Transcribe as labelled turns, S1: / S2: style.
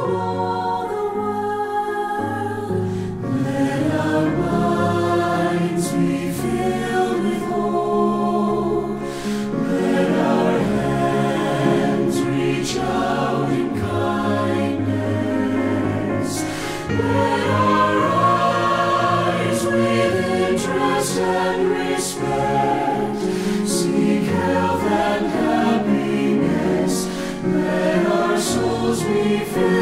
S1: all the world. Let our minds be filled with hope. Let our hands reach out in kindness. Let our eyes with interest and respect seek health and happiness. Let our souls be filled